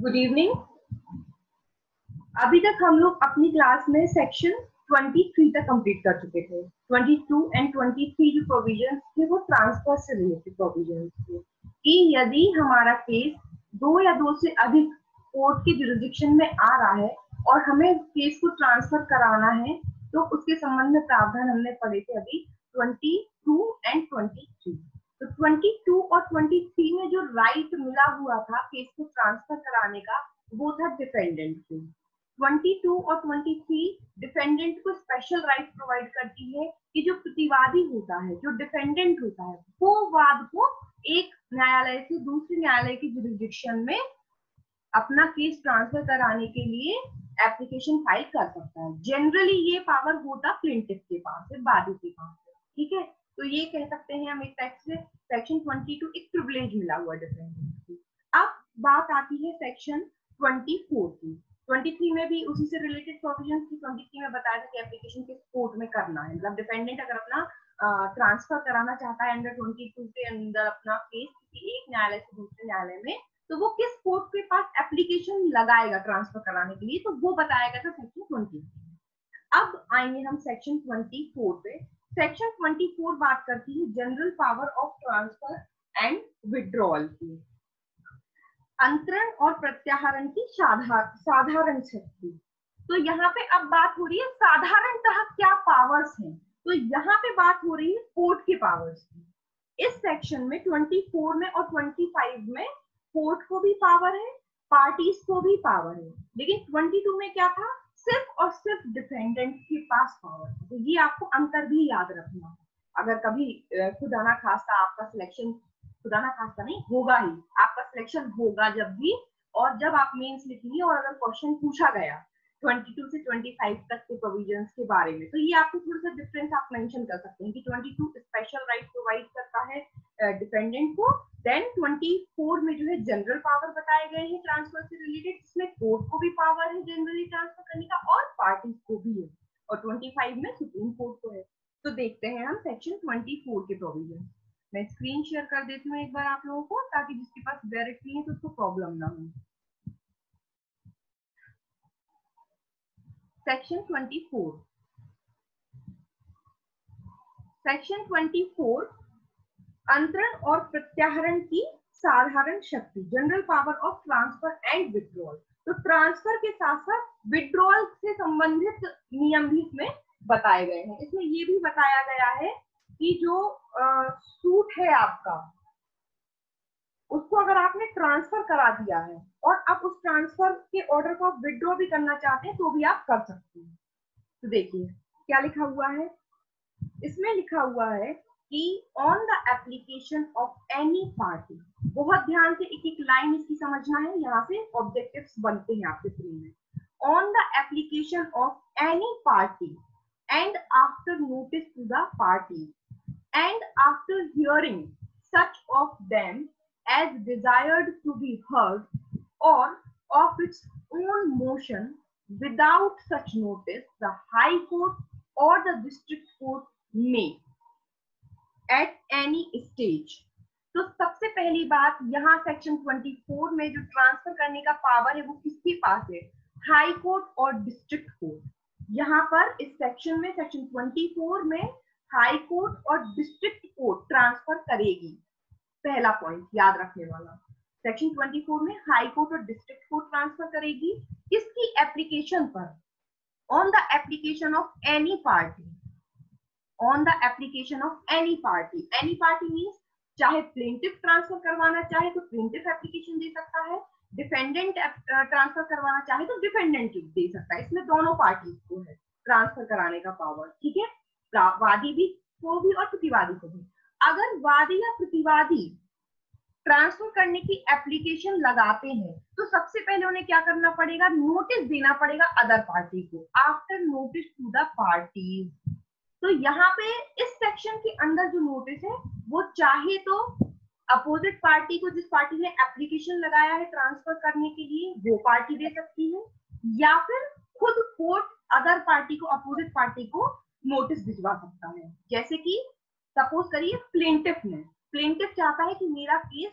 Good evening. अभी तक हम लोग अपनी क्लास में सेक्शन 23 तक कंप्लीट कर चुके थे। 22 एंड 23 जो प्रोविजंस थे वो ट्रांसफर से रिलेटेड प्रोविजंस थे कि यदि हमारा केस दो या दो से अधिक कोर्ट के जुरिसडिक्शन में आ रहा है और हमें केस को ट्रांसफर कराना है तो उसके संबंध में प्रावधान हमने पढ़े थे अभी 22 एंड 23। तो 22 और 23 में जो राइट मिला हुआ था केस को ट्रांसफर कराने का वो था डिफेंडेंट को। 22 और 23 डिफेंडेंट को स्पेशल राइट प्रोवाइड करती है कि जो प्रतिवादी होता है, जो डिफेंडेंट होता है, वो वाद को एक न्यायालय से दूसरे न्यायालय की जुरिसडिक्शन में अपना केस ट्रांसफर कराने के लिए एप्लीकेशन फाइल कर सकता है। जनरली ये पावर होता प्लेंटिफ के पास है, वादी के पास है। ठीक है, तो ये कह सकते हैं हम एक टेक्स्ट से सेक्शन 22 एक प्रिविलेज मिला हुआ डिफेंडेंट की। अब बात आती है सेक्शन 24 की। 23 में भी उसी से रिलेटेड प्रोविजंस थी। 23 में बताया था कि एप्लीकेशन किस कोर्ट में करना है, मतलब डिफेंडेंट अगर अपना ट्रांसफर कराना चाहता है अंडर 22 के अंदर अपना केस किसी एक न्यायालय से दूसरे न्यायालय में, तो वो किस कोर्ट के पास एप्लीकेशन लगाएगा ट्रांसफर कराने के लिए, तो वो बताया गया था सेक्शन 23। अब आएंगे हम सेक्शन 24 पे। सेक्शन 24 बात करती है general power of transfer and withdrawal की, अंतरण और प्रत्याहरण की साधारण शक्ति। तो यहाँ पे अब बात हो रही है साधारणतः क्या पावर्स हैं, तो यहाँ पे बात हो रही है कोर्ट के पावर्स की। इस सेक्शन में 24 में और 25 में कोर्ट को भी पावर है, पार्टीज को भी पावर है, लेकिन 22 में क्या था, सिर्फ और सिर्फ डिफेंडेंट के पास पावर है। तो ये आपको अंतर भी याद रखना है। अगर कभी खुदा ना खास्ता आपका सिलेक्शन, खुदा ना खास्ता नहीं होगा ही, आपका सिलेक्शन होगा जब भी, और जब आप मेंस लिखेंगे और अगर क्वेश्चन पूछा गया 22 से 25 तक के प्रोविजंस के बारे में, तो ये आपको थोड़ा सा डिफरेंस आप मेंशन कर सकते हैं कि 22 स्पेशल राइट प्रोवाइड करता है डिपेंडेंट को, देन 24 में जो है जनरल पावर बताए गए हैं ट्रांसफर से रिलेटेड, जिसमें कोर्ट को भी पावर है जनरली ट्रांसफर करने का और पार्टीज को भी है, और 25 में सुप्रीम कोर्ट को है। तो देखते हैं हम सेक्शन 24 के प्रोविजन। मैं स्क्रीन शेयर कर देती हूँ एक बार आप लोगों को, ताकि जिसके पास डायरेक्टली है तो उसको प्रॉब्लम ना हो। सेक्शन 24, सेक्शन 24 अंतरण और प्रत्याहरण की साधारण शक्ति, general power of transfer and withdrawal. तो ट्रांसफर के साथ साथ विड्रॉल से संबंधित नियम भी इसमें बताए गए हैं। इसमें ये भी बताया गया है कि जो सूट है आपका, उसको अगर आपने ट्रांसफर करा दिया है और अब उस ट्रांसफर के ऑर्डर को आप विड्रॉ भी करना चाहते हैं तो भी आप कर सकते हैं। तो देखिए क्या लिखा हुआ है, इसमें लिखा हुआ है कि on the application of any party, बहुत ध्यान से एक एक लाइन इसकी समझना है, यहाँ से ऑब्जेक्टिव्स बनते हैं आपके फ्री में। On the application of any party and after notice to the party and after hearing such of them as desired to be heard or of its own motion without such notice, the High Court or the District Court may at any stage। तो सबसे पहली बात यहाँ section 24 में जो transfer करने का power है वो किसके पास है, हाई कोर्ट और डिस्ट्रिक्ट कोर्ट। यहाँ पर इस सेक्शन में, सेक्शन 24 में हाई कोर्ट और डिस्ट्रिक्ट कोर्ट ट्रांसफर करेगी। पहला पॉइंट याद रखने वाला, सेक्शन 24 में हाई कोर्ट और डिस्ट्रिक्ट कोर्ट ट्रांसफर करेगी किसकी एप्लीकेशन पर, on the application of any party, on the application of any party. Any party means चाहे प्लेंटिफ ट्रांसफर करवाना चाहे तो प्लेंटिफ एप्लीकेशन दे सकता है, डिफेंडेंट ट्रांसफर करवाना चाहे तो डिफेंडेंट दे सकता है। इसमें दोनों पार्टी को है ट्रांसफर कराने का पावर। ठीक है, वादी भी को भी और प्रतिवादी को भी। अगर वादी या प्रतिवादी ट्रांसफर करने की एप्लीकेशन लगाते हैं तो सबसे पहले उन्हें क्या करना पड़ेगा, नोटिस देना पड़ेगा अदर पार्टी को, after notice to the parties. तो यहाँ पे इस सेक्शन के अंदर जो नोटिस है वो चाहे तो अपोजिट पार्टी को, जिस पार्टी ने एप्लीकेशन लगाया है ट्रांसफर करने के लिए, वो पार्टी दे सकती है, या फिर खुद कोर्ट अदर पार्टी को, अपोजिट पार्टी को नोटिस भिजवा सकता है। जैसे कि सपोज करिए प्लेंटिफ चाहता है कि मेरा केस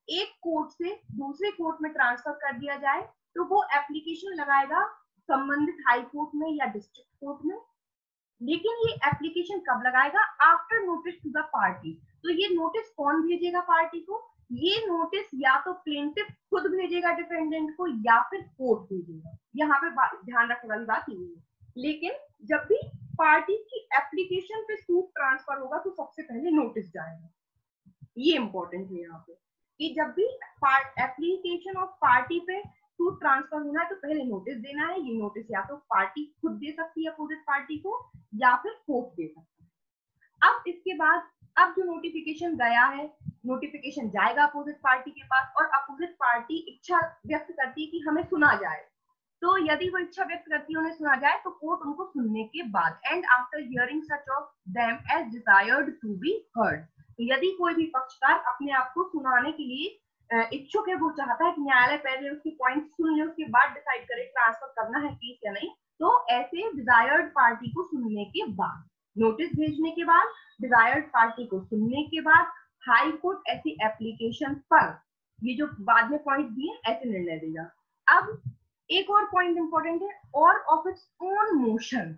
एक कोर्ट से दूसरे कोर्ट में ट्रांसफर कर दिया जाए तो वो एप्लीकेशन लगाएगा संबंधित हाई कोर्ट में या डिस्ट्रिक्ट कोर्ट में। लेकिन ये एप्लीकेशन कब लगाएगा? After notice to the party. तो ये नोटिस कौन भेजेगा पार्टी को? ये नोटिस या तो प्लेंटिफ खुद भेजेगा डिफेंडेंट को या फिर कोर्ट भेजेगा। यहाँ पे ध्यान रखने वाली बात ये है। लेकिन जब भी पार्टी की एप्लीकेशन पे सूट ट्रांसफर होगा तो सबसे पहले नोटिस जाएगा। ये इंपॉर्टेंट है यहाँ पे कि जब भी एप्लीकेशन ऑफ पार्टी पे सूट ट्रांसफर होना है तो पहले नोटिस देना है। ये नोटिस या तो पार्टी खुद दे सकती है अपोजिट पार्टी को या फिर कोर्ट दे सकता है। अब इसके बाद अब जो नोटिफिकेशन गया है, नोटिफिकेशन जाएगा अपोजिट पार्टी के पास और अपोजिट पार्टी इच्छा व्यक्त करती है कि हमें सुना जाए। तो यदि वो इच्छा व्यक्त करती है उन्हें सुना जाए तो कोर्ट उनको सुनने के बाद and after hearing such of them as desired to be heard. तो यदि कोई भी पक्षकार अपने आप को सुनाने के लिए इच्छुक है, वो चाहता है कि न्यायालय पहले उसके पॉइंट सुन ले उसके बाद डिसाइड करे ट्रांसफर करना है केस या नहीं, तो ऐसे डिजायर्ड पार्टी को सुनने के बाद, नोटिस भेजने के बाद, डिजायर्ड पार्टी को सुनने के बाद हाई कोर्ट ऐसी एप्लीकेशन पर, ये जो बाद में पॉइंट दिए, ऐसे निर्णय देगा। अब एक और पॉइंट इंपॉर्टेंट है, or of its own motion,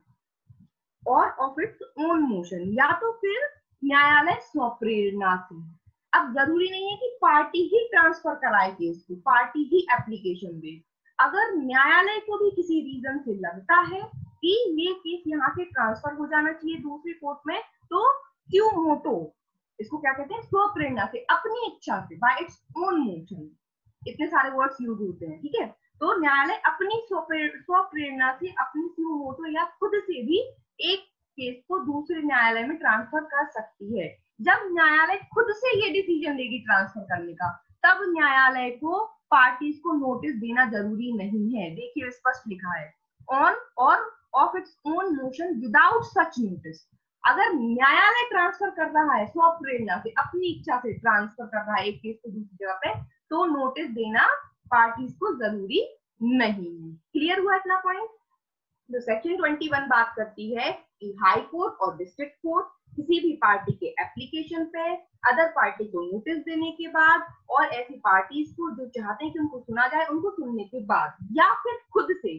or of its own motion, या तो फिर न्यायालय स्वप्रेरणा से। अब जरूरी नहीं है कि पार्टी ही ट्रांसफर कराए केस को, पार्टी ही एप्लीकेशन दे। अगर न्यायालय को भी किसी रीजन से लगता है कि ये केस यहाँ से ट्रांसफर हो जाना चाहिए दूसरे कोर्ट में, तो क्यू मोटो, इसको क्या कहते हैं, स्वप्रेरणा से, अपनी इच्छा से, बाय इट्स ओन मोशन, इतने सारे वर्ड्स यूज होते हैं, ठीक है। तो न्यायालय अपनी स्वप्रेरणा से, अपनी क्यू मोटो या खुद से भी एक केस को दूसरे न्यायालय में ट्रांसफर कर सकती है। जब न्यायालय खुद से ये डिसीजन लेगी ट्रांसफर करने का, तब न्यायालय को पार्टीज को नोटिस देना जरूरी नहीं है। देखिए स्पष्ट लिखा है, on or of its own motion without such notice. अगर न्यायालय ट्रांसफर कर रहा है स्वप्रेरणा से, अपनी इच्छा से ट्रांसफर कर रहा है एक केस को दूसरी जगह पे, तो नोटिस देना पार्टीज को जरूरी नहीं है। क्लियर हुआ इतना पॉइंट? तो सेक्शन 21 बात करती है कि हाई कोर्ट और डिस्ट्रिक्ट कोर्ट किसी भी पार्टी के एप्लीकेशन पे अदर पार्टी को नोटिस देने के बाद और ऐसी पार्टीज को जो चाहते हैं कि उनको सुना जाए, उनको सुनने के बाद या फिर खुद से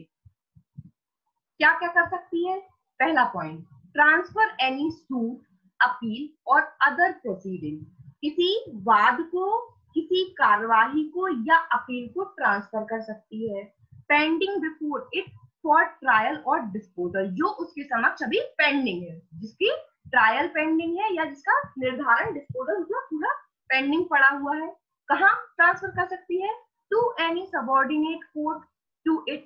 क्या क्या कर सकती है। पहला point, transfer any suit, appeal और अदर प्रोसीडिंग, किसी वाद को, किसी कार्यवाही को या अपील को ट्रांसफर कर सकती है pending before it for trial और डिस्पोजल, जो उसके समक्ष अभी पेंडिंग है, जिसकी ट्रायल पेंडिंग है या जिसका निर्धारण डिस्पोजल मतलब पूरा पेंडिंग पड़ा हुआ है। कहाँ ट्रांसफर कर सकती है? To any subordinate court to it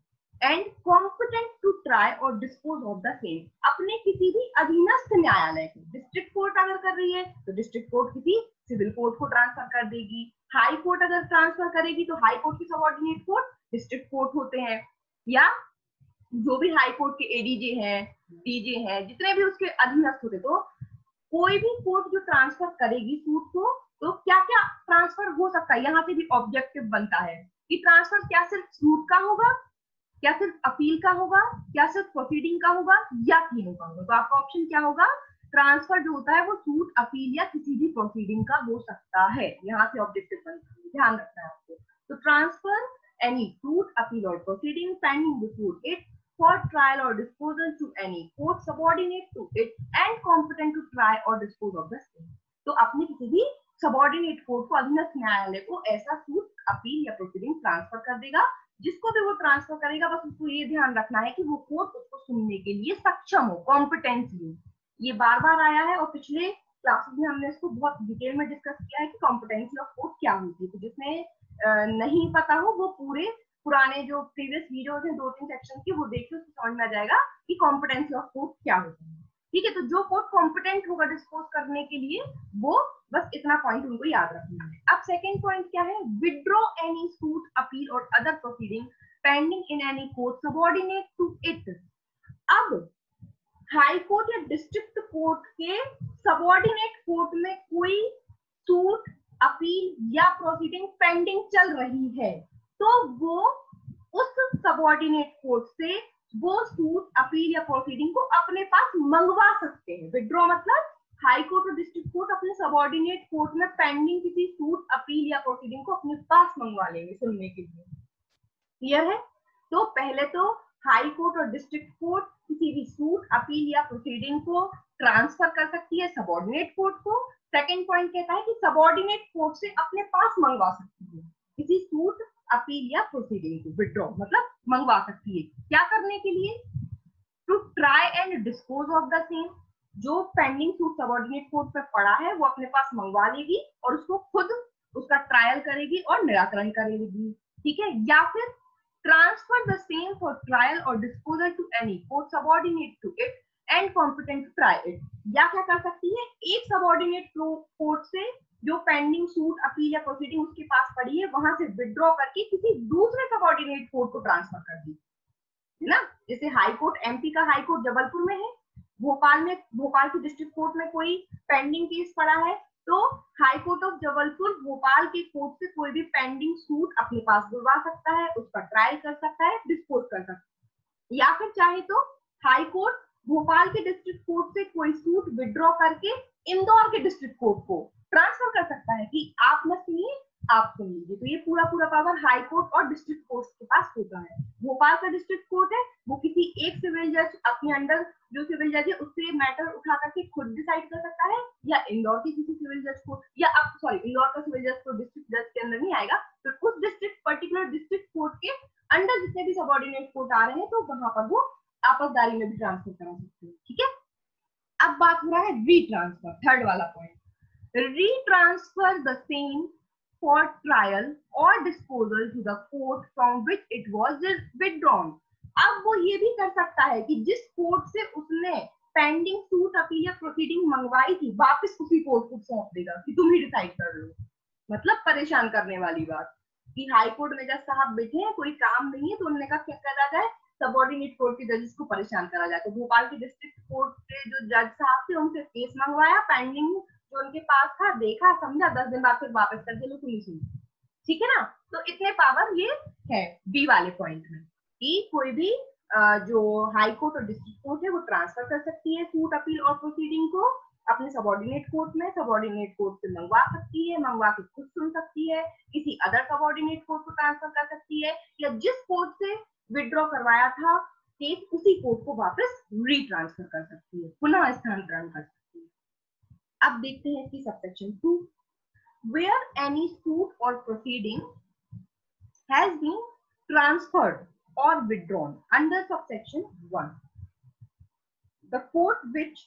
and competent to try or dispose of the same, अपने किसी भी अधीनस्थ न्यायालय को। डिस्ट्रिक्ट कोर्ट अगर कर रही है तो डिस्ट्रिक्ट कोर्ट किसी सिविल कोर्ट को ट्रांसफर कर देगी। हाई कोर्ट अगर ट्रांसफर करेगी तो हाई कोर्ट की सबऑर्डिनेट कोर्ट डिस्ट्रिक्ट कोर्ट होते हैं, या जो भी हाई कोर्ट के एडीजे हैं, डीजे हैं, जितने भी उसके अधीनस्थ होते। तो कोई भी कोर्ट जो ट्रांसफर करेगी सूट को, तो क्या क्या ट्रांसफर हो सकता है, यहाँ से भी ऑब्जेक्टिव बनता है कि ट्रांसफर क्या सिर्फ सूट का होगा, क्या सिर्फ अपील का होगा, क्या सिर्फ प्रोसीडिंग का होगा, या तीनों का होगा। तो आपका ऑप्शन क्या होगा? ट्रांसफर जो होता है वो सूट, अपील या किसी भी प्रोसीडिंग का हो सकता है। यहाँ से ऑब्जेक्टिव बनता है, ध्यान रखना है आपको। तो transfer any suit, appeal or proceeding pending before it for trial or disposal to any court subordinate to it and competent to try or dispose of the same। तो अपने किसी भी सबऑर्डिनेट कोर्ट को, अधीनस्थ न्यायालय को ऐसा सूट, अपील या प्रोसीडिंग ट्रांसफर कर देगा। जिसको भी वो ट्रांसफर करेगा बस उसको ये ध्यान रखना है कि वो कोर्ट उसको सुनने के लिए सक्षम हो, कॉम्पिटेंसी हो। ये बार बार आया है और पिछले क्लासेस में हमने इसको बहुत डिटेल में डिस्कस किया है कि कॉम्पिटेंसी ऑफ कोर्ट क्या होती है। तो जिसने नहीं पता हो वो पूरे पुराने जो प्रीवियस वीडियोस हैं 2-3 सेक्शन की, वो देखिए, उसको समझ में आ जाएगा कि कॉम्पिटेंसी ऑफ कोर्ट क्या होता है। ठीक है, तो जो कोर्ट कॉम्पिटेंट होगा डिस्पोज करने के लिए, वो बस इतना पॉइंट उनको याद रखना है। अब सेकंड पॉइंट क्या है? विड्रॉ एनी सूट, अपील और other proceeding pending in any court subordinate to it. अब हाई कोर्ट या डिस्ट्रिक्ट कोर्ट के सबऑर्डिनेट कोर्ट में कोई सूट, अपील या प्रोसीडिंग पेंडिंग चल रही है, तो वो उस सबऑर्डिनेट कोर्ट से वो सूट, अपील या प्रोसीडिंग को अपने पास मंगवा सकते हैं। विड्रॉ मतलब हाई कोर्ट और डिस्ट्रिक्ट कोर्ट अपने सबॉर्डिनेट कोर्ट में पेंडिंग किसी सूट, अपील या प्रोसीडिंग को अपने पास मंगवा लेंगे सुनने के लिए। क्लियर है? तो पहले तो हाई कोर्ट और डिस्ट्रिक्ट कोर्ट किसी भी सूट, अपील या प्रोसीडिंग को ट्रांसफर कर सकती है सबॉर्डिनेट कोर्ट को। सेकंड पॉइंट कहता है कि सबॉर्डिनेट कोर्ट से अपने पास मंगवा सकती है किसी सूट, अपील या प्रोसीडिंग को, विड्रॉ मतलब मंगवा सकती है। क्या करने के लिए? To try and dispose of the same. जो पेंडिंग सूट सबॉर्डिनेट कोर्ट पे पड़ा है वो अपने पास मंगवा लेगी और उसको खुद उसका ट्रायल करेगी और निराकरण करेगी। ठीक है? या फिर transfer the same for trial और disposal to any court subordinate to it and competent to try it. या क्या कर सकती है? एक सबॉर्डिनेट कोर्ट से जो पेंडिंग सूट, अपील या प्रोसीडिंग उसके पास पड़ी है वहां से विड्रॉ करके किसी दूसरे सबॉर्डिनेट कोर्ट को ट्रांसफर कर दी, है ना? जैसे हाई कोर्ट, एमपी का हाई कोर्ट जबलपुर में है, भोपाल की डिस्ट्रिक्ट कोर्ट में कोई पेंडिंग केस पड़ा है तो high court of Jabalpur Bhopal के कोर्ट से कोई भी पेंडिंग सूट अपने पास बुलवा सकता है, उसका ट्रायल कर सकता है, डिस्पोज कर सकता है। या फिर चाहे तो हाई कोर्ट भोपाल के डिस्ट्रिक्ट कोर्ट से कोई सूट विड्रॉ करके इंदौर के डिस्ट्रिक्ट कोर्ट को ट्रांसफर कर सकता है कि आप न सुनिए, आप सुन लीजिए। तो ये पूरा पावर हाई कोर्ट और डिस्ट्रिक्ट कोर्ट के पास होता है। भोपाल का डिस्ट्रिक्ट कोर्ट है वो किसी एक सिविल जज अपने अंडर जो सिविल जज है उससे मैटर उठा करके खुद डिसाइड कर सकता है, या इंदौर की किसी सिविल जज को, या अब सॉरी इंदौर का सिविल जज तो डिस्ट्रिक्ट जज के अंदर नहीं आएगा, तो उस डिस्ट्रिक्ट पर्टिकुलर डिस्ट्रिक्ट कोर्ट के अंडर जितने भी सबॉर्डिनेट कोर्ट आ रहे हैं तो वहां पर वो आपसदारी में भी ट्रांसफर करा सकते हैं। ठीक है? अब बात हो रहा है रीट्रांसफर, थर्ड वाला point. Retransfer the same for trial और disposal to the court from which it was withdrawn. अब वो ये भी कर सकता है कि जिस कोर्ट से उसने पेंडिंग सूट, अपील या प्रोसीडिंग मंगवाई थी वापस उसी कोर्ट को सौंप देगा कि तुम ही डिसाइड कर लो। मतलब परेशान करने वाली बात कि हाई कोर्ट में जज साहब बैठे हैं, कोई काम नहीं है, तो उन्होंने कहा क्या करा जाए, सबॉर्डिनेट कोर्ट के जजेस को परेशान करा जाए। तो भोपाल के डिस्ट्रिक्ट कोर्ट के जो जज साहब थे उनसे केस मंगवाया, पेंडिंग जो उनके पास था, देखा, समझा, 10 दिन बाद फिर वापस कर दिया, सुनी सुनी। ठीक है ना? तो इतने पावर ये है बी वाले पॉइंट में कि कोई भी जो हाई कोर्ट और डिस्ट्रिक्ट कोर्ट है वो ट्रांसफर कर सकती है सूट, अपील और प्रोसीडिंग को अपने सबॉर्डिनेट कोर्ट में, सबॉर्डिनेट कोर्ट से मंगवा सकती है, मंगवा के खुद सुन सकती है, किसी अदर सबॉर्डिनेट कोर्ट को ट्रांसफर कर सकती है, या जिस कोर्ट से विड्रॉ करवाया था केस उसी कोर्ट को वापस रीट्रांसफर कर सकती है, पुनः स्थानांतरण कर सकती है। अब देखते हैं इसकी subsection 2। where any suit or proceeding has been transferred or withdrawn under subsection 1, the court which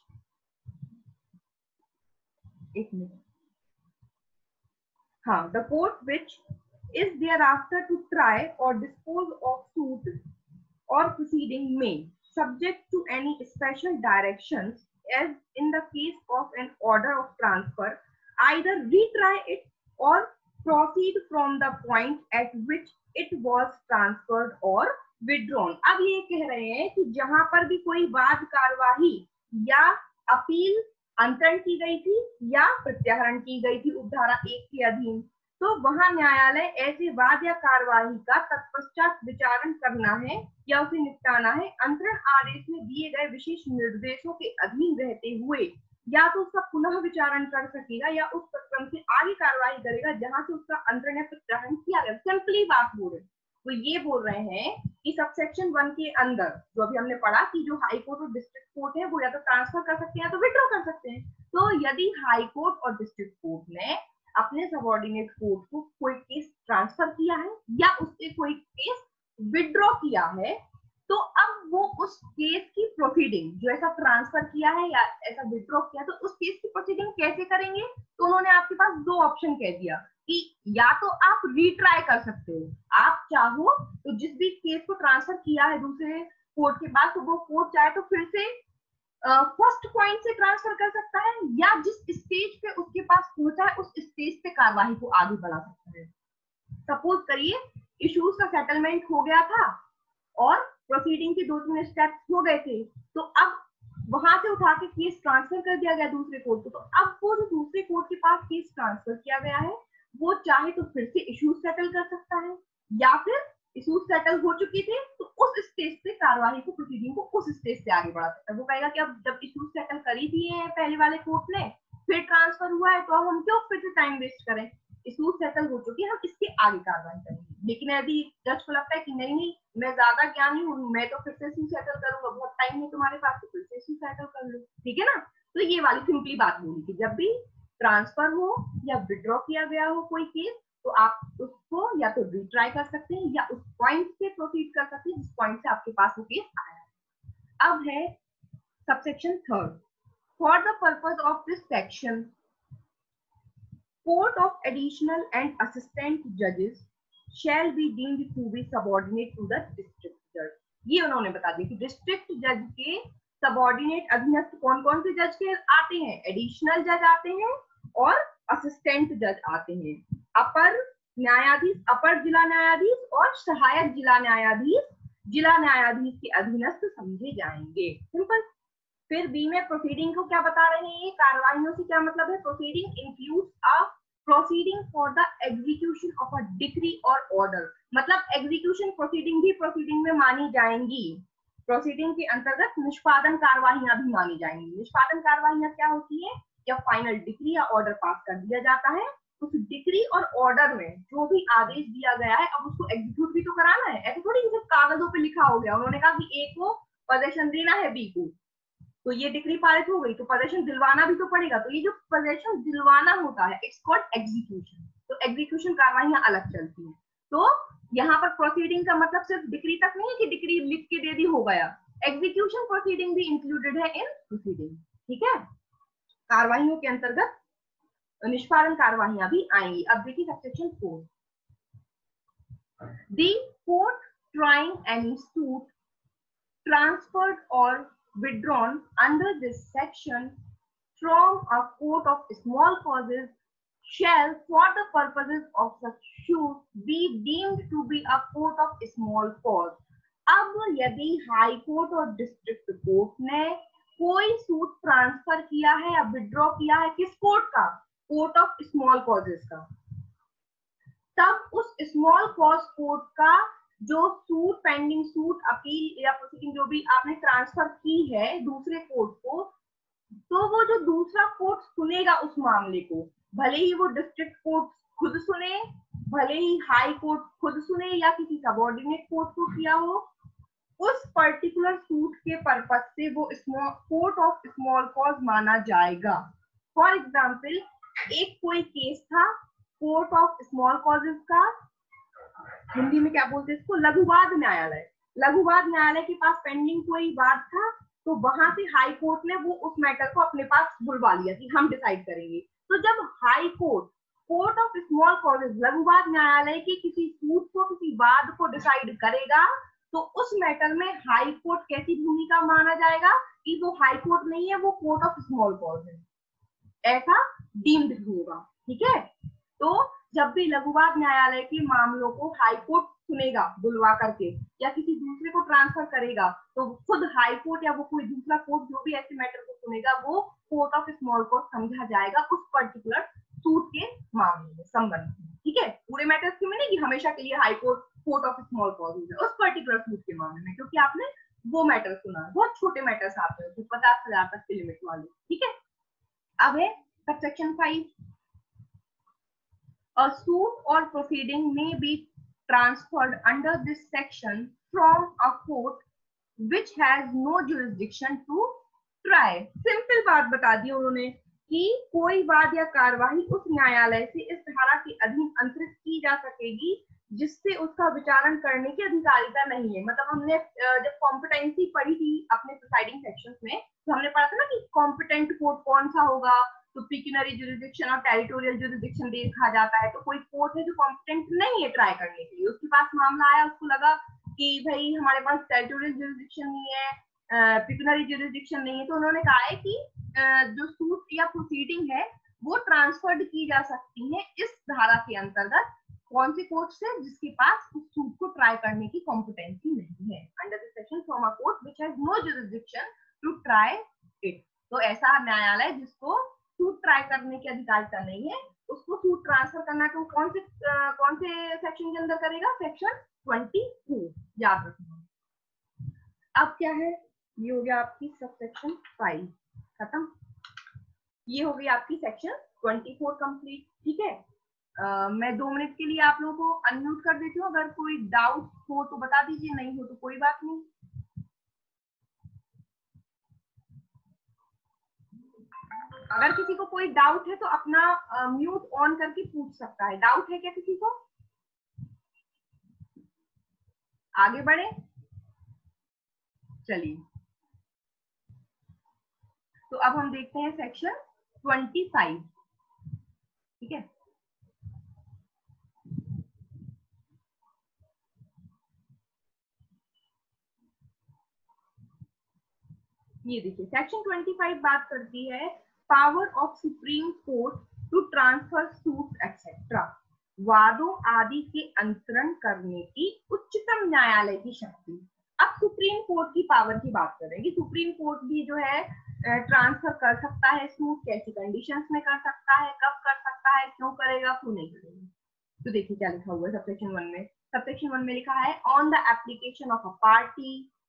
the court which is thereafter to try or dispose of suit or proceeding may, subject to any special directions as in the case of an order of transfer, either retry it or proceed from the point at which it was transferred or withdrawn। अब ये कह रहे हैं कि जहां पर भी कोई वाद कार्यवाही या अपील अंतरण की गई थी या प्रत्याहरण की गई थी उपधारा 1 के अधीन, तो वहां न्यायालय ऐसे वाद या कार्यवाही का तत्पश्चात विचारण करना है या उसे निपटाना है अंतरण आदेश में दिए गए विशेष निर्देशों के अधीन रहते हुए, या तो उसका पुनः विचारण कर सकेगा या उस प्रक्रम से आगे कार्रवाई करेगा जहां से उसका अंतरण या प्रत्याहरण किया गया। सिंपली बात बोल रहे, तो ये बोल रहे हैं कि सबसेक्शन 1 के अंदर जो अभी हमने पढ़ा कि जो हाई कोर्ट और डिस्ट्रिक्ट कोर्ट है वो या तो ट्रांसफर कर सकते हैं या तो विड्रॉ कर सकते हैं। तो यदि हाई कोर्ट और डिस्ट्रिक्ट कोर्ट ने अपने सबॉर्डिनेट कोर्ट को कोई केस ट्रांसफर किया है या उससे कोई केस विड्रॉ किया है, तो अब वो उस केस की प्रोसीडिंग जो ऐसा ट्रांसफर किया है या ऐसा विड्रॉ किया तो उस केस की प्रोसीडिंग कैसे करेंगे? तो उन्होंने आपके पास दो ऑप्शन कह दिया कि या तो आप रीट्राई कर सकते हो, आप चाहो तो जिस भी केस को ट्रांसफर किया है दूसरे कोर्ट के पास तो वो कोर्ट चाहे तो फिर से फर्स्ट पॉइंट से ट्रांसफर कर सकता है, या जिस स्टेज पे उसके पास पहुंचा है उस स्टेज पे कार्यवाही को आगे बढ़ा सकता है। सपोज करिए इश्यूज का सेटलमेंट हो गया था और प्रोसीडिंग के 2-3 स्टेप्स हो गए थे, तो अब वहां से उठा के केस ट्रांसफर कर दिया गया दूसरे कोर्ट को। तो अब वो जो दूसरे कोर्ट के पास केस ट्रांसफर किया गया है वो चाहे तो फिर से इश्यूज सेटल कर सकता है, या फिर इश्यूज सेटल हो चुकी थे तो उस स्टेज से कार्यवाही को, प्रोसीडिंग को उस स्टेज से आगे बढ़ा सकता है। वो कहेगा कि अब जब इश्यूज सेटल कर ही दिए हैं पहले वाले कोर्ट ने फिर ट्रांसफर हुआ है, तो अब हम क्यों फिर से टाइम वेस्ट करें, सूट सेटल हो चुकी है, हम इसके आगे कार्रवाई करेंगे। लेकिन यदि जज को लगता है कि नहीं नहीं मैं ज्यादा ज्ञानी हूँ, मैं तो फिर से सूट सेटल करूंगा, बहुत टाइम है तुम्हारे पास, तो फिर से सूट सेटल कर लो, ठीक है ना। तो ये वाली सिंपली बात बोली कि जब भी ट्रांसफर हो या विड्रॉ किया गया हो कोई केस, तो आप उसको या तो रिट्राई कर सकते हैं या उस पॉइंट से प्रोसीड कर सकते हैं जिस पॉइंट से आपके पास वो केस आया है। अब है subsection third, for the purpose of this section court of additional and assistant judges shall be deemed to be subordinate to the district judge। ये उन्होंने बता दिया कि डिस्ट्रिक्ट जज के सबॉर्डिनेट अधीनस्थ कौन कौन से जज के आते हैं, एडिशनल जज आते हैं और असिस्टेंट जज आते हैं। अपर न्यायाधीश, अपर जिला न्यायाधीश और सहायक जिला न्यायाधीश के अधीनस्थ समझे जाएंगे। सिंपल। फिर बी में प्रोसीडिंग को क्या बता रहे हैं, ये कार्रवाइयों से क्या मतलब है, proceeding includes a proceeding for the execution of a decree और ऑर्डर, मतलब एग्जीक्यूशन प्रोसीडिंग भी प्रोसीडिंग में मानी जाएंगी। प्रोसीडिंग के अंतर्गत निष्पादन कार्रवाइयां भी मानी जाएंगी। निष्पादन कार्रवाइयां क्या होती है, जब फाइनल डिक्री या ऑर्डर पास कर दिया जाता है, उस डिक्री और ऑर्डर में जो भी आदेश दिया गया है, अब उसको एग्जीक्यूट भी तो कराना है। ऐसे थोड़ी सिर्फ कागजों पे लिखा हो गया, उन्होंने कहा कि ए को पोजीशन देना है बी को, तो ये डिक्री पारित हो गई, तो पोजेशन दिलवाना भी तो पड़ेगा। तो ये जो पोजेशन दिलवाना होता है इट्स कॉल्ड एग्जीक्यूशन। तो एग्जीक्यूशन कार्रवाइयां अलग चलती हैं। तो यहाँ पर प्रोसीडिंग का मतलब सिर्फ डिक्री तक नहीं है कि डिक्री लिख के दे दी हो गया, एग्जीक्यूशन प्रोसीडिंग भी इंक्लूडेड है इन प्रोसीडिंग, ठीक है। कार्रवाइयों के अंतर्गत निष्पादन कार्रवाइयां भी आएंगी। अब देखिए subsection 4, the court trying any suit transferred or withdrawn under this section from a court of small causes shall, for the purposes of such suit, be deemed to be a court of small cause। अब यदि high court और district court ने कोई suit transfer किया है या withdraw किया है, किस कोर्ट का, कोर्ट ऑफ स्मॉल कॉजेस का, तब उस स्मॉल कॉज कोर्ट का जो सूट, पेंडिंग सूट, अपील या प्रोसीडिंग जो भी आपने ट्रांसफर की है दूसरे कोर्ट को, तो वो जो दूसरा कोर्ट सुनेगा उस मामले को, भले ही वो डिस्ट्रिक्ट कोर्ट खुद सुने, भले ही हाई कोर्ट खुद सुने या किसी सबऑर्डिनेट कोर्ट को किया हो, उस पर्टिकुलर सूट के पर्पज से वो कोर्ट ऑफ स्मॉल कॉज माना जाएगा। फॉर एग्जाम्पल, एक कोई केस था कोर्ट ऑफ स्मॉल कॉजेस का, हिंदी में क्या बोलते हैं इसको, लघुवाद न्यायालय। लघुवाद न्यायालय के पास पेंडिंग कोई वाद था, तो वहां से हाई कोर्ट ने वो उस मैटर को अपने पास बुलवा लिया कि हम डिसाइड करेंगे। तो जब high court, court of small causes, लघुवाद न्यायालय के किसी सूट को, किसी वाद को डिसाइड करेगा, तो उस मैटर में हाई कोर्ट कैसी भूमिका माना जाएगा कि वो हाई कोर्ट नहीं है, वो कोर्ट ऑफ स्मॉल कॉज है, ऐसा डीम्ड होगा, ठीक है। तो जब भी लघुवाद न्यायालय के मामलों को हाई कोर्ट सुनेगा बुलवा करके या किसी दूसरे को ट्रांसफर करेगा, तो खुद हाई कोर्ट या वो कोई दूसरा कोर्ट जो भी ऐसे मैटर को सुनेगा, वो कोर्ट ऑफ स्मॉल कोर्ट समझा जाएगा उस पर्टिकुलर सूट के मामले में, संबंध में, ठीक है। पूरे मैटर्स की में नहीं कि हमेशा के लिए high court court of small cause हो जाए, उस पर्टिकुलर सूट के मामले में, क्योंकि आपने वो मैटर सुना, बहुत छोटे मैटर्स आते हैं 50,000 तक की लिमिट वाले, ठीक है। अब है subsection 5, a suit or proceeding may be transferred under this section from a court which has no jurisdiction to try। Simple बात बता दी उन्होंने कि कोई वाद या कार्यवाही उस न्यायालय से इस धारा के अधीन अंतरित की जा सकेगी जिससे उसका विचारण करने की अधिकारिता नहीं है। मतलब हमने जब कॉम्पिटेंसी पढ़ी थी अपने प्रिसाइडिंग सेक्शंस में, तो हमने पढ़ा था ना कि कॉम्पिटेंट कोर्ट कौन सा होगा, तो पिक्यूनरी जुरिसडिक्शन और टेरिटोरियल जुरिसडिक्शन देखा जाता है। तो कोई कोर्ट है जो कॉम्पिटेंट नहीं है ट्राई करने के लिए, उसके पास मामला आया, उसको लगा कि भाई हमारे पास टेरिटोरियल जुरिसडिक्शन नहीं है, पिक्यूनरी जुरिसडिक्शन नहीं है, तो उन्होंने कहा है कि जो सूट या प्रोसीडिंग है वो ट्रांसफर्ड की जा सकती है इस धारा के अंतर्गत, कौन से कोर्ट से, जिसके पास उस सूट को ट्राई करने की कॉम्पिटेंसी नहीं है, under the section from a court which has no jurisdiction to try it. तो ऐसा न्यायालय जिसको सूट ट्राई करने की अधिकारिता नहीं है, उसको सूट ट्रांसफर करना तो कौन से सेक्शन के अंदर करेगा, सेक्शन 22, याद रखना। अब क्या है, ये हो गया आपकी सबसेक्शन 5 खत्म। ये हो गई आपकी सेक्शन 24 कंप्लीट। ठीक है, मैं 2 मिनट के लिए आप लोगों को अनम्यूट कर देती हूँ, अगर कोई डाउट हो तो बता दीजिए, नहीं हो तो कोई बात नहीं। अगर किसी को कोई डाउट है तो अपना म्यूट ऑन करके पूछ सकता है। डाउट है क्या किसी को? आगे बढ़े, चलिए। तो अब हम देखते हैं सेक्शन 25। ठीक है, ये देखिए सेक्शन 25 बात करती है power of supreme court to transfer suit etcetera, वादों आदि के अंतरण करने की उच्चतम न्यायालय की शक्ति। अब सुप्रीम कोर्ट की पावर की बात करेंगे। सुप्रीम कोर्ट भी जो है ट्रांसफर कर सकता है सूट, कैसी कंडीशंस में कर सकता है, कब कर सकता है, क्यों करेगा, क्यों नहीं करेगा। तो देखिए क्या लिखा हुआ है सबसेक्शन 1 में। सबसेक्शन 1 में लिखा है on the application of a party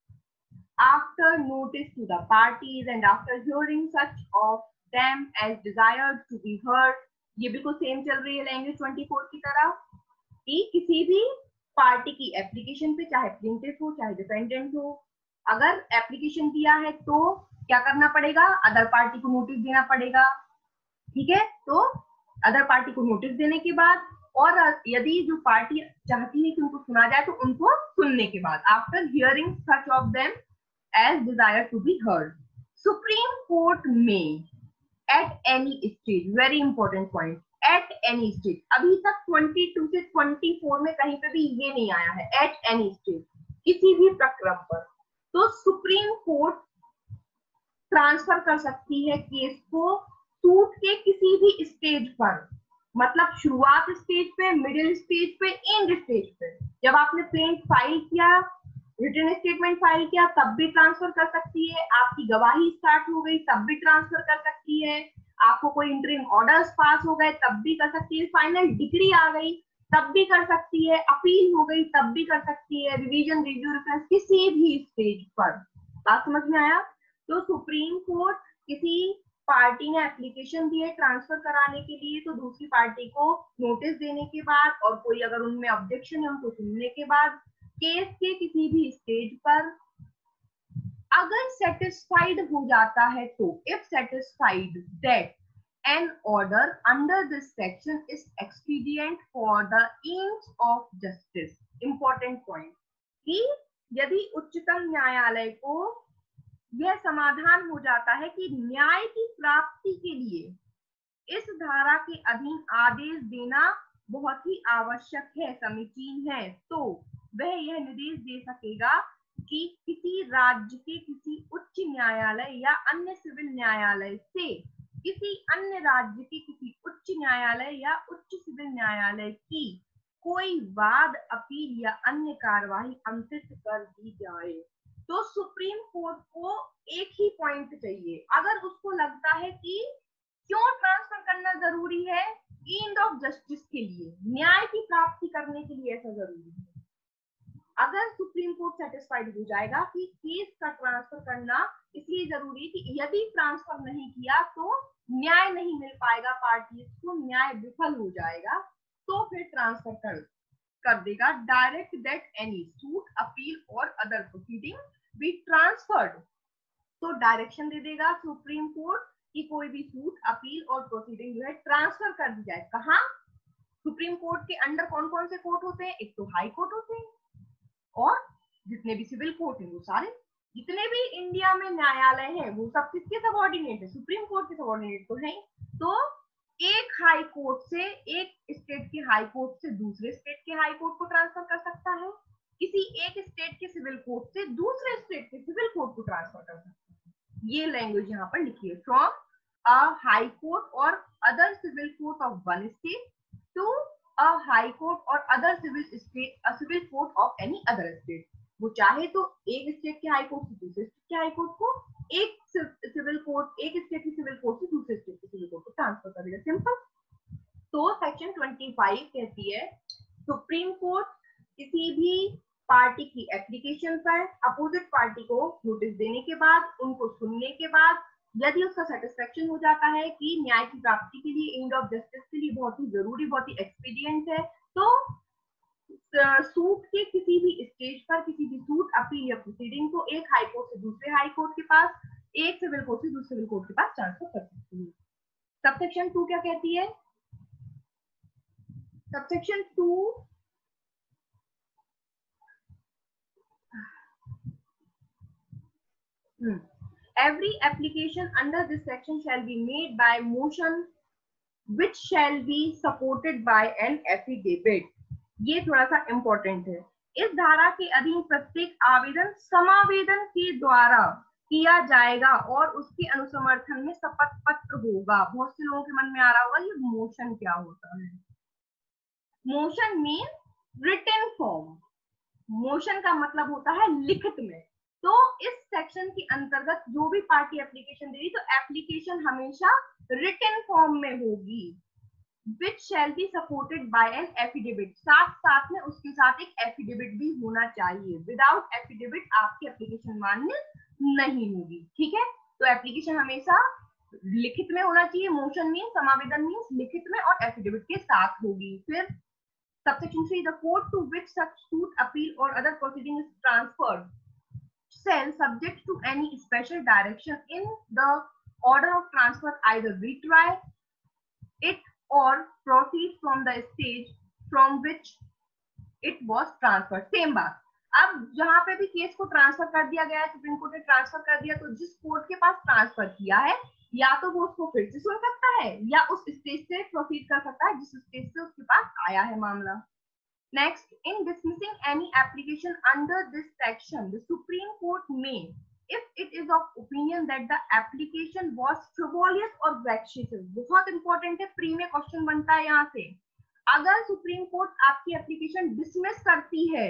after notice to the parties and after hearing such of them as desired to be heard। ये बिल्कुल सेम चल रही है लैंग्वेज 24 की तरह, कि किसी भी पार्टी की एप्लीकेशन पे, चाहे प्लेंटिफ हो चाहे डिफेंडेंट हो, अगर एप्लीकेशन दिया है तो क्या करना पड़ेगा, अदर पार्टी को नोटिस देना पड़ेगा। ठीक है, तो अदर पार्टी को नोटिस देने के बाद, और यदि जो पार्टी चाहती है कि उनको सुना जाए तो उनको सुनने के बाद, after hearing such of them as desired to be heard, Supreme Court may at any stage, very important point, at any stage, अभी तक 22 से 24 में कहीं पे भी ये नहीं आया है at any stage, किसी भी प्रक्रम पर। तो सुप्रीम कोर्ट ट्रांसफर कर सकती है केस को सूट के किसी भी स्टेज पर, मतलब शुरुआत स्टेज पे, मिडिल स्टेज पे, एंड स्टेज पे। जब आपने प्लेंट फाइल किया, रिटर्न स्टेटमेंट फाइल किया, तब भी ट्रांसफर कर सकती है। आपकी गवाही स्टार्ट हो गई तब भी ट्रांसफर कर सकती है। आपको कोई इंटरिम ऑर्डर्स पास हो गए तब भी कर सकती है। फाइनल डिग्री आ गई तब भी कर सकती है। अपील हो गई तब भी कर सकती है। रिवीजन, रिव्यू, रेफरेंस, किसी भी स्टेज पर। बात समझ में आया? तो सुप्रीम कोर्ट किसी पार्टी ने एप्लीकेशन दी है ट्रांसफर कराने के लिए, तो दूसरी पार्टी को नोटिस देने के बाद और कोई अगर उनमें ऑब्जेक्शन है उनको सुनने के बाद, केस के किसी भी स्टेज पर अगर सेटिस्फाइड हो जाता है तो, if satisfied that an order under this section is expedient for the ends of justice, important point, कि यदि उच्चतम न्यायालय को यह समाधान हो जाता है कि न्याय की प्राप्ति के लिए इस धारा के अधीन आदेश देना बहुत ही आवश्यक है, समीचीन है, तो वह यह निर्देश दे सकेगा कि किसी राज्य के किसी उच्च न्यायालय या अन्य सिविल न्यायालय से किसी अन्य राज्य के किसी उच्च न्यायालय या उच्च सिविल न्यायालय की कोई वाद, अपील या अन्य कार्यवाही अंतिम कर दी जाए। तो सुप्रीम कोर्ट को एक ही पॉइंट चाहिए, अगर उसको लगता है कि क्यों ट्रांसफर करना जरूरी है, एंड ऑफ जस्टिस के लिए, न्याय की प्राप्ति करने के लिए ऐसा जरूरी है। अगर सुप्रीम कोर्ट सेटिस्फाइड हो जाएगा कि केस का ट्रांसफर करना इसलिए जरूरी है कि यदि ट्रांसफर नहीं किया तो न्याय नहीं मिल पाएगा, पार्टीज को न्याय विफल हो जाएगा, तो फिर ट्रांसफर कर देगा। Direct that any suit, appeal और अदर प्रोसीडिंग बी ट्रांसफर्ड, तो डायरेक्शन दे देगा सुप्रीम कोर्ट कि कोई भी सूट, अपील और प्रोसीडिंग जो है ट्रांसफर कर दी जाए। कहाँ? सुप्रीम कोर्ट के अंडर कौन कौन से कोर्ट होते हैं? एक तो हाई कोर्ट होते हैं, और जितने भी सिविल कोर्ट है वो सारे, जितने भी इंडिया में न्यायालय है वो सब किसके सबऑर्डिनेट है? सुप्रीम कोर्ट के सबऑर्डिनेट तो है। तो एक हाई कोर्ट से, एक स्टेट के हाई कोर्ट से दूसरे स्टेट के हाई कोर्ट को ट्रांसफर कर सकता है, किसी एक स्टेट के सिविल कोर्ट से दूसरे स्टेट के सिविल कोर्ट को ट्रांसफर कर सकता है। ये लैंग्वेज यहाँ पर लिखी है, फ्रॉम अ हाई कोर्ट और other civil court of one state to a high court or other civil court of any other state। वो चाहे तो एक स्टेट के हाई कोर्ट से दूसरे स्टेट के हाई कोर्ट को, एक सिविल कोर्ट, एक स्टेट की सिविल कोर्ट से दूसरे स्टेट के सिविल कोर्ट को ट्रांसफर करेगा, सिंपल। तो सेक्शन 25 कहती है सुप्रीम कोर्ट किसी भी पार्टी की एप्लीकेशन पर अपोजिट पार्टी को नोटिस देने के बाद, उनको सुनने के बाद, यदि उसका सेटिस्फेक्शन हो जाता है कि न्याय की प्राप्ति के लिए, एंड ऑफ जस्टिस के लिए बहुत ही जरूरी, बहुत ही एक्सपीडियंट है, तो सूट के किसी भी स्टेज पर किसी भी सूट, अपील या प्रोसीडिंग को एक हाई कोर्ट से दूसरे हाई कोर्ट के पास, एक सिविल कोर्ट से दूसरे सिविल कोर्ट के पास ट्रांसफर कर सकती है। सबसेक्शन 2 क्या कहती है? Subsection 2 every application under this section shall be made by motion which shall be supported by an affidavit। ये थोड़ा सा इंपॉर्टेंट है। इस धारा के अधीन प्रत्येक आवेदन समावेदन के द्वारा किया जाएगा और उसके अनुसमर्थन में शपथ पत्र होगा। बहुत से लोगों के मन में आ रहा होगा ये मोशन क्या होता है। Motion mean written form. Motion का मतलब होता है लिखित में। तो इस सेक्शन के अंतर्गत जो भी पार्टी एप्लीकेशन देगी तो एप्लीकेशन हमेशा रिटन फॉर्म में होगी, which shall be supported by an affidavit। साथ साथ में उसके साथ एक एफिडेविट भी होना चाहिए। विदाउट एफिडेविट आपकी एप्लीकेशन मान्य नहीं होगी। ठीक है, तो एप्लीकेशन हमेशा लिखित में होना चाहिए। मोशन मीन, समावेदन मीन लिखित में और एफिडेविट के साथ होगी। फिर Subsection 3, the court to which such suit, appeal or other proceeding is transferred shall, subject to any special direction in the order of transfer, either retry it or proceed from the stage from which it was transferred। Same बात। अब जहां पे भी case को transfer कर दिया गया है, सुप्रीम कोर्ट ने ट्रांसफर कर दिया, तो जिस कोर्ट के पास ट्रांसफर किया है या तो वो उसको फिर से सुन सकता है या उस स्टेज से प्रोसीड कर सकता है जिस स्टेज से उसके पास आया है मामला। Next, in dismissing any application under this section, the Supreme Court may, if it is of opinion that the application was frivolous or vexatious, बहुत इंपॉर्टेंट है, प्री में क्वेश्चन बनता है यहाँ से। अगर सुप्रीम कोर्ट आपकी एप्लीकेशन डिसमिस करती है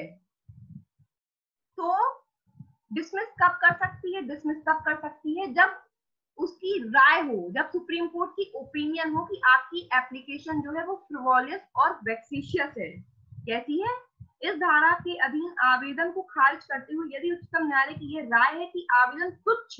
तो डिसमिस कब कर सकती है? डिसमिस तब कर सकती है जब उसकी राय हो, जब सुप्रीम कोर्ट की ओपिनियन हो कि आपकी एप्लीकेशन जो है वो फ्रिवोलियस और वेक्सिशियस है। कैसी है? इस धारा के अधीन आवेदन को खारिज करते हुए यदि उच्चतम न्यायालय की यह राय है कि आवेदन तुच्छ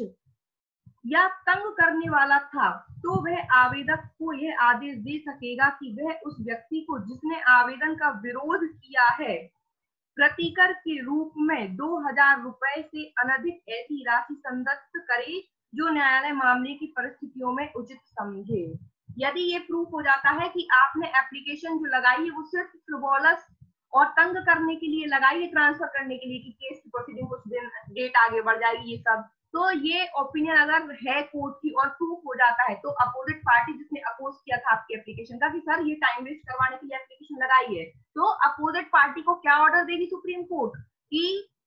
या तंग करने वाला था, तो वह आवेदक को यह आदेश दे सकेगा कि वह उस व्यक्ति को जिसने आवेदन का विरोध किया है प्रतिकर के रूप में 2000 रुपए से अनधिक ऐसी राशि संदत्त करे जो न्यायालय मामले की परिस्थितियों में उचित समझे। यदि ये प्रूफ हो जाता है कि आपने एप्लीकेशन जो लगाई है वो सिर्फ फ्रिवोलस और तंग करने के लिए लगाई है, ट्रांसफर करने के लिए कि केस की प्रोसीडिंग कुछ दिन डेट आगे बढ़ जाएगी, ये सब, तो ये ओपिनियन अगर है कोर्ट की और प्रूफ हो जाता है तो अपोजिट पार्टी जिसने अपोज किया था आपकी एप्लीकेशन का कि सर ये टाइम वेस्ट करवाने के लिए एप्लीकेशन लगाई है, तो अपोजिट पार्टी को क्या ऑर्डर देगी सुप्रीम कोर्ट कि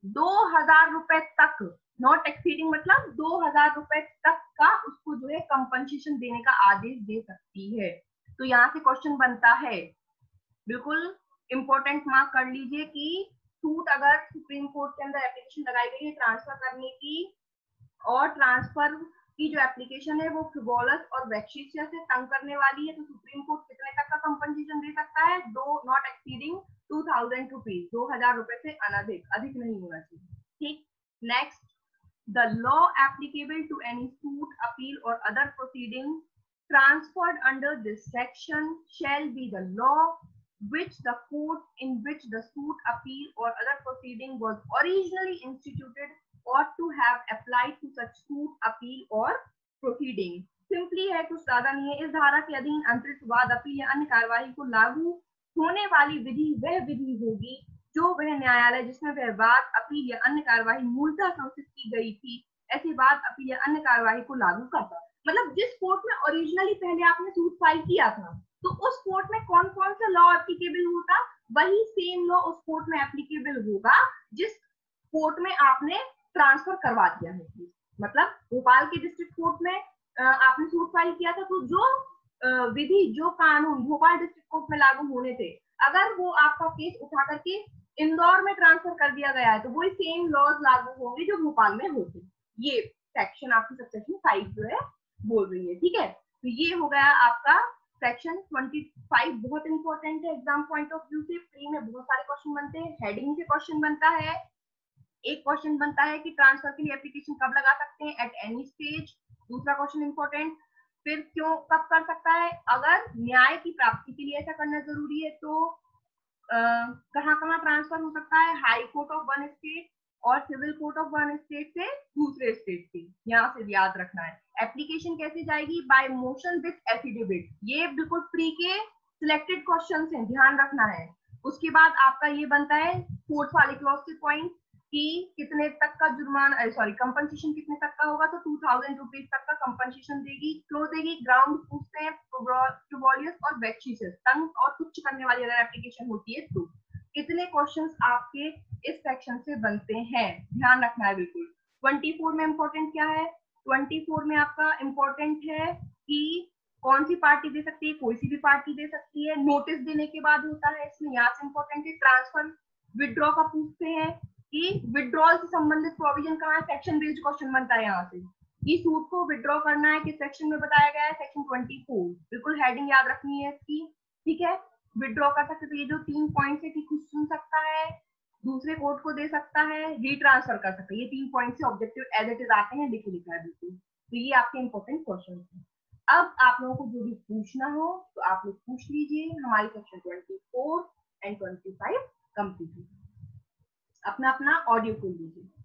2000 रुपए तक, नॉट एक्सीडिंग मतलब 2000 रुपए तक का उसको जो है कंपनसेशन देने का आदेश दे सकती है। तो यहाँ से क्वेश्चन बनता है, बिल्कुल इंपॉर्टेंट मार्क कर लीजिए कि सूट अगर सुप्रीम कोर्ट के अंदर एप्लीकेशन लगाई गई है ट्रांसफर करने की और ट्रांसफर की जो एप्लीकेशन है वो फ्रिवोलस और वेक्सिशियस से तंग करने वाली है, तो सुप्रीम कोर्ट कितने तक का कंपनसेशन दे सकता है? नॉट एक्सीडिंग 2000 रुपीज, 2000 रुपए से अनधिक, अधिक नहीं होना चाहिए। ठीक, next, the law applicable to any suit, appeal or other proceeding transferred under this section shall be the law which the court in which the suit, appeal or other proceeding was originally instituted ought to have applied to such suit, appeal or proceeding। Simply है, कुछ ज्यादा नहीं है। इस धारा के अधीन अंतरित वाद, अपील या अन्य कार्यवाही को लागू होने वाली विधि वह विधि होगी जो वह न्यायालय जिसमें वह वाद, अपील या अन्य कार्यवाही मूलतः संस्थित की गई थी ऐसी वाद, अपील या अन्य कार्यवाही को लागू करता। मतलब जिस कोर्ट में ओरिजिनली पहले आपने सूट फाइल किया था तो उस कोर्ट में कौन कौन सा लॉ एप्लीकेबल होता, वही सेम लॉ उस कोर्ट में एप्लीकेबल होगा जिस कोर्ट में आपने ट्रांसफर करवा दिया है। मतलब भोपाल के डिस्ट्रिक्ट कोर्ट में आपने सूट फाइल किया था तो जो विधि, जो कानून भोपाल डिस्ट्रिक्ट कोर्ट में लागू होने थे, अगर वो आपका केस उठा करके इंदौर में ट्रांसफर कर दिया गया है तो वही सेम लॉज लागू होंगे जो भोपाल में होते। ये सेक्शन आपकी सबसेक्शन 5 जो है बोल रही है। ठीक है, तो ये हो गया आपका सेक्शन 25, बहुत इंपॉर्टेंट है एग्जाम पॉइंट ऑफ व्यू से। प्री में बहुत सारे क्वेश्चन बनते हैं, हेडिंग से क्वेश्चन बनता है। एक क्वेश्चन बनता है कि ट्रांसफर के लिए एप्लीकेशन कब लगा सकते हैं? At any stage. दूसरा क्वेश्चन इंपॉर्टेंट, फिर क्यों कब कर सकता है, अगर न्याय की प्राप्ति के लिए ऐसा करना जरूरी है तो कहाँ कहाँ ट्रांसफर हो सकता है, high court of one state और civil court of one state से दूसरे स्टेट के, यहाँ से याद रखना है। एप्लीकेशन कैसे जाएगी, बाय मोशन विथ एफिडेविट, ये बिल्कुल प्री के सिलेक्टेड क्वेश्चन है, ध्यान रखना है। उसके बाद आपका ये बनता है फोर्थ वाले क्लॉज के पॉइंट कि कितने तक का जुर्माना, सॉरी कंपनसेशन कितने तक का होगा, तो 2000 रुपीज तक का कंपनसेशन देगी। क्लोज देगी, ग्राउंड पूछते हैं फ्रिवोलियस और वेक्शियस, तंग और तुच्छ करने वाली अगर एप्लीकेशन होती है तो। कितने क्वेश्चंस आपके इस सेक्शन से बनते हैं, ध्यान रखना है बिल्कुल। 24 में इंपॉर्टेंट क्या है, 24 में आपका इंपॉर्टेंट है कि कौन सी पार्टी दे सकती है, कोई सी भी पार्टी दे सकती है, नोटिस देने के बाद होता है, इसमें यहाँ से इंपॉर्टेंट है। ट्रांसफर विड्रॉ का पूछते हैं कि विड्रॉल से संबंधित प्रोविजन कहाँ है, सेक्शन बेस्ड क्वेश्चन बनता है यहाँ से कि सूट को विड्रॉ करना है किस सेक्शन में बताया गया है, सेक्शन 24, बिल्कुल हेडिंग याद रखनी है इसकी, ठीक है। विड्रॉ कर सकते, तो ये जो 3 पॉइंट है कि खुद सुन सकता है, दूसरे कोर्ट को दे सकता है, रिट्रांसफर कर सकता है, ये 3 पॉइंट से ऑब्जेक्टिव एज इट इज आते हैं, लिखे लिखा है बिल्कुल। तो ये आपके इंपॉर्टेंट क्वेश्चन है। अब आप लोगों को जो भी पूछना हो तो आप लोग पूछ लीजिए, हमारी सेक्शन 24 एंड 25 कंप्लीट है। अपना अपना ऑडियो खोल लीजिए।